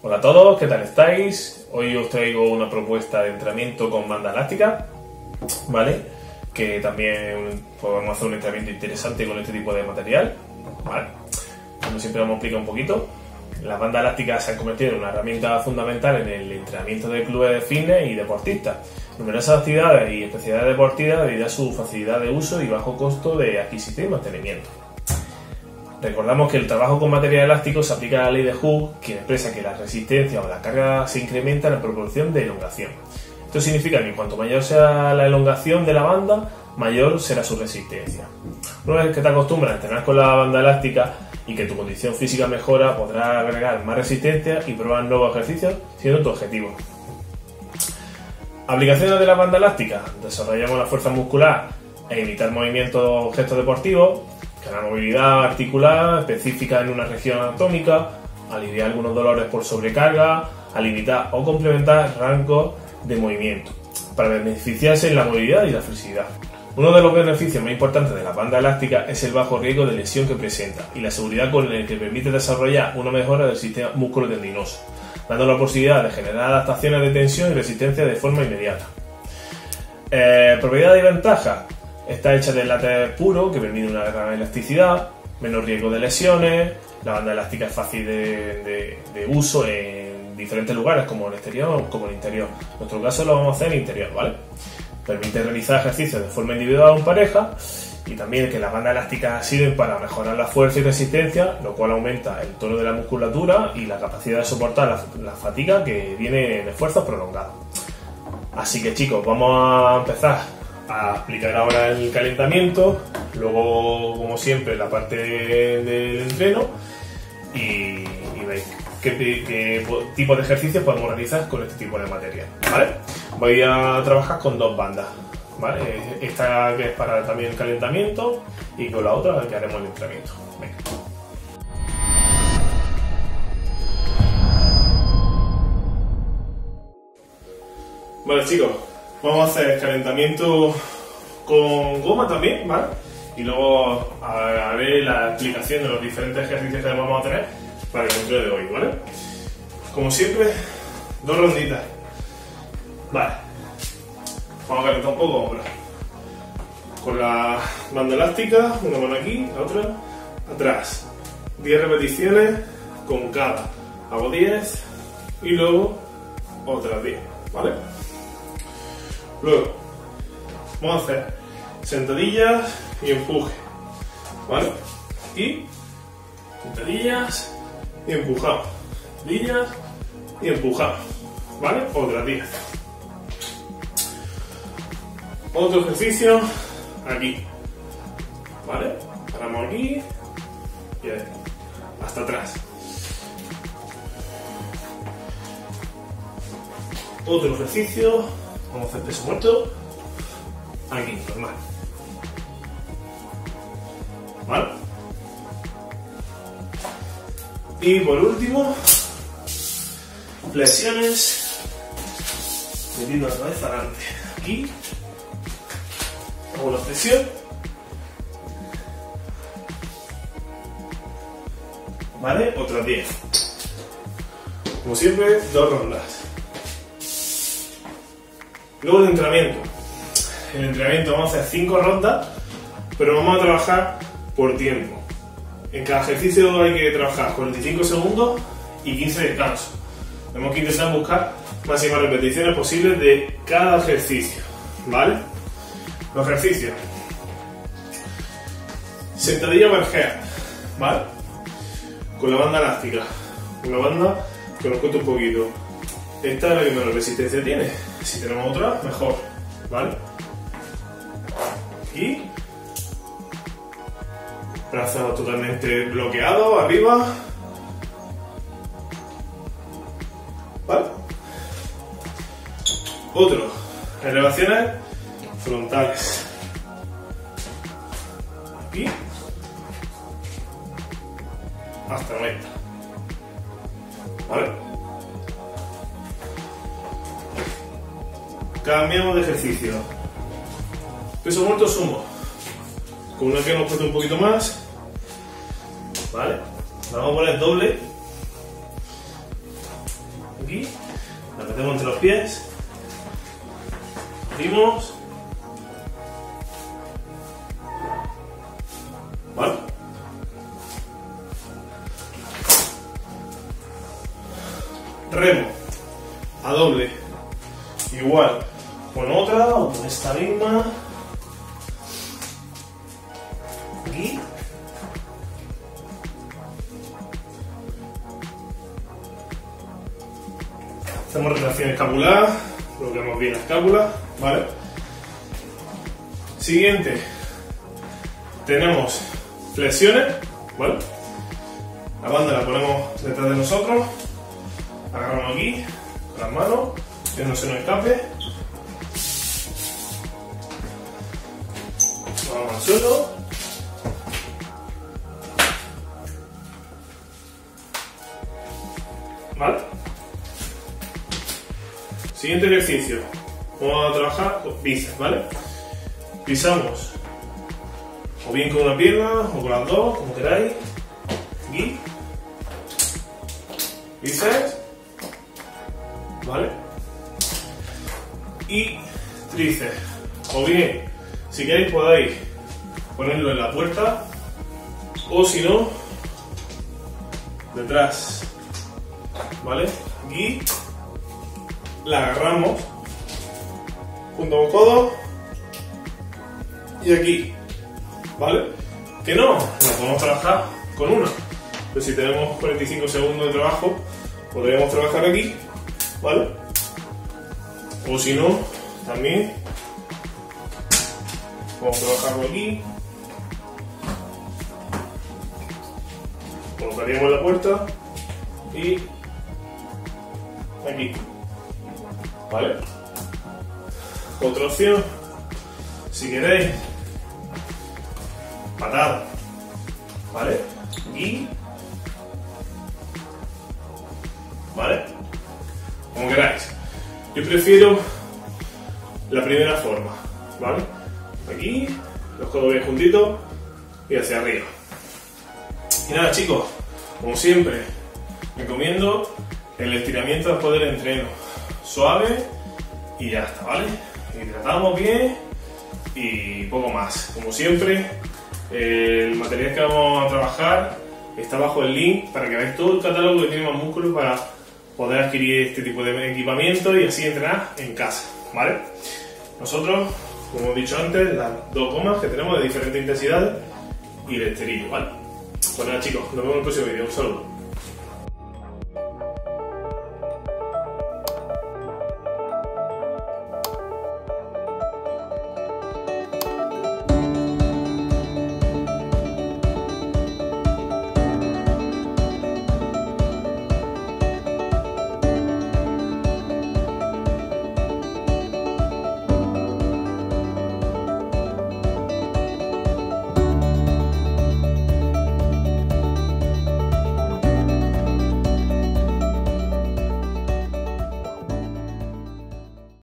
Hola a todos, ¿qué tal estáis? Hoy os traigo una propuesta de entrenamiento con banda elástica, ¿vale? Que también podemos hacer un entrenamiento interesante con este tipo de material, ¿vale? Como siempre vamos a explicar un poquito. Las bandas elásticas se han convertido en una herramienta fundamental en el entrenamiento de clubes de fitness y deportistas. Numerosas actividades y especialidades deportivas debido a su facilidad de uso y bajo costo de adquisición y mantenimiento. Recordamos que el trabajo con material elástico se aplica a la ley de Hooke, quien expresa que la resistencia o la carga se incrementa en proporción de elongación. Esto significa que cuanto mayor sea la elongación de la banda, mayor será su resistencia. Una vez que te acostumbras a entrenar con la banda elástica y que tu condición física mejora, podrás agregar más resistencia y probar nuevos ejercicios siendo tu objetivo. Aplicaciones de la banda elástica: desarrollamos la fuerza muscular e imitar movimientos o gestos deportivos, ganar movilidad articular específica en una región anatómica, aliviar algunos dolores por sobrecarga, a limitar o complementar rangos de movimiento, para beneficiarse en la movilidad y la flexibilidad. Uno de los beneficios más importantes de la banda elástica es el bajo riesgo de lesión que presenta y la seguridad con la que permite desarrollar una mejora del sistema músculo-tendinoso, dando la posibilidad de generar adaptaciones de tensión y resistencia de forma inmediata. Propiedades y ventajas: está hecha de látex puro que permite una gran elasticidad, menos riesgo de lesiones. La banda elástica es fácil de uso en diferentes lugares, como en exterior como en interior. En nuestro caso lo vamos a hacer en interior, ¿vale? Permite realizar ejercicios de forma individual o en pareja, y también que las bandas elásticas sirven para mejorar la fuerza y resistencia, lo cual aumenta el tono de la musculatura y la capacidad de soportar la fatiga que viene en esfuerzos prolongados. Así que chicos, vamos a empezar a explicar ahora el calentamiento, luego como siempre la parte del entreno y veis qué tipo de ejercicios podemos realizar con este tipo de material, ¿vale? Voy a trabajar con dos bandas, ¿vale? Esta que es para también el calentamiento y con la otra que haremos el entrenamiento. Venga. Vale chicos, vamos a hacer calentamiento con goma también, ¿vale? Y luego haré la explicación de los diferentes ejercicios que vamos a tener para el entreno de hoy, ¿vale? Como siempre, 2 ronditas. Vale. Vamos a calentar un poco hombros. Con la banda elástica, una mano aquí, la otra atrás. 10 repeticiones con cada. Hago 10 y luego otras 10, ¿vale? Luego, vamos a hacer sentadillas y empuje, ¿vale? Y sentadillas y empujamos, sentadillas y empujamos, ¿vale? Otras 10. Otro ejercicio aquí, ¿vale? Paramos aquí y ahí, hasta atrás. Otro ejercicio, vamos a hacer peso muerto, aquí, normal, ¿vale? Y por último, flexiones, metiendo la cabeza adelante, aquí. Hago la flexión, ¿vale? Otras 10. Como siempre, 2 rondas. Luego el entrenamiento. En el entrenamiento vamos a hacer 5 rondas, pero vamos a trabajar por tiempo. En cada ejercicio hay que trabajar 45 segundos y 15 de descanso. Tenemos que intentar buscar máximas repeticiones posibles de cada ejercicio, ¿vale? Los ejercicios: sentadilla overhead, ¿vale? Con la banda elástica, una banda que nos cuesta un poquito. Esta es la que menos resistencia tiene. Si tenemos otra, mejor, ¿vale? Y brazos totalmente bloqueados arriba, ¿vale? Otro, elevaciones frontales, aquí hasta 90, ¿vale? Cambiamos de ejercicio. Peso muerto sumo, con una que nos cuesta un poquito más, ¿vale? La vamos a poner doble aquí, la metemos entre los pies, abrimos, ¿vale? Remo a doble, igual con otra o con esta misma, aquí, hacemos retracción escapular, bloqueamos bien la escápula, ¿vale? Siguiente, tenemos flexiones, ¿vale? La banda la ponemos detrás de nosotros, agarramos aquí con las manos, que no se nos escape, vamos al suelo, ¿vale? Siguiente ejercicio, vamos a trabajar con bíceps, ¿vale? Pisamos o bien con una pierna o con las dos, como queráis, aquí, bíceps, ¿vale? Y tríceps, o bien, si queréis podéis ponerlo en la puerta, o si no, detrás, ¿vale? Aquí la agarramos junto con codo y aquí, ¿vale? Que no, la podemos trabajar con una, pero si tenemos 45 segundos de trabajo, podríamos trabajar aquí, ¿vale? O si no, también vamos a trabajarlo aquí, colocaríamos la puerta y aquí, ¿vale? Otra opción, si queréis, patada, ¿vale? Aquí, ¿vale? Como queráis. Yo prefiero la primera forma, ¿vale? Aquí, los codos bien juntitos y hacia arriba. Y nada, chicos, como siempre, recomiendo el estiramiento después del entreno. Suave y ya está, ¿vale? Hidratamos bien y poco más. Como siempre, el material que vamos a trabajar está bajo el link para que veáis todo el catálogo que tiene Más Músculo para poder adquirir este tipo de equipamiento y así entrenar en casa, ¿vale? Nosotros, como he dicho antes, las dos gomas que tenemos de diferente intensidad y el esterillo, ¿vale? Pues nada, chicos, nos vemos en el próximo vídeo. Un saludo.